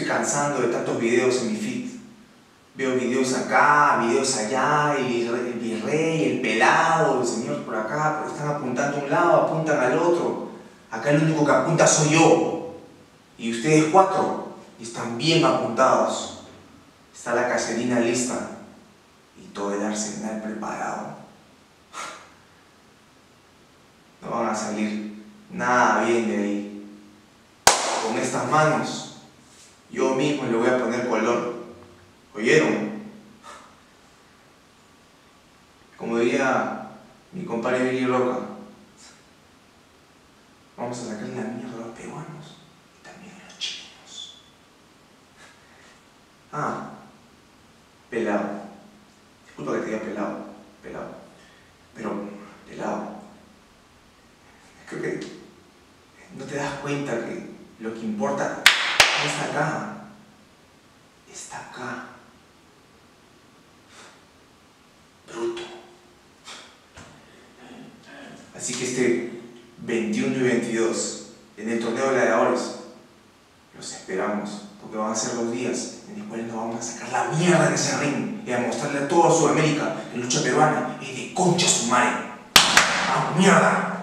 cansando de tantos videos en mi feed. Veo videos acá, videos allá, el virrey, el pelado, el señor por acá, pero están apuntando a un lado, apuntan al otro. Acá el único que apunta soy yo. Y ustedes 4, y están bien apuntados. Está la caserina lista y todo el arsenal preparado. No van a salir nada bien de ahí. Con estas manos, yo mismo le voy a poner color. ¿Oyeron? Como diría mi compadre Billy Roca, vamos a sacarle la mierda a los peruanos y también a los chilenos. Ah, pelado. Disculpa que te diga pelado, pero pelado. Creo que no te das cuenta que lo que importa no está acá, está acá. Bruto. Así que este 21 y 22, en el torneo de gladiadores, los esperamos, porque van a ser 2 días en los cuales nos vamos a sacar la mierda de ese ring y a mostrarle a toda Sudamérica que la lucha peruana es de concha su madre. ¡Ah, mierda!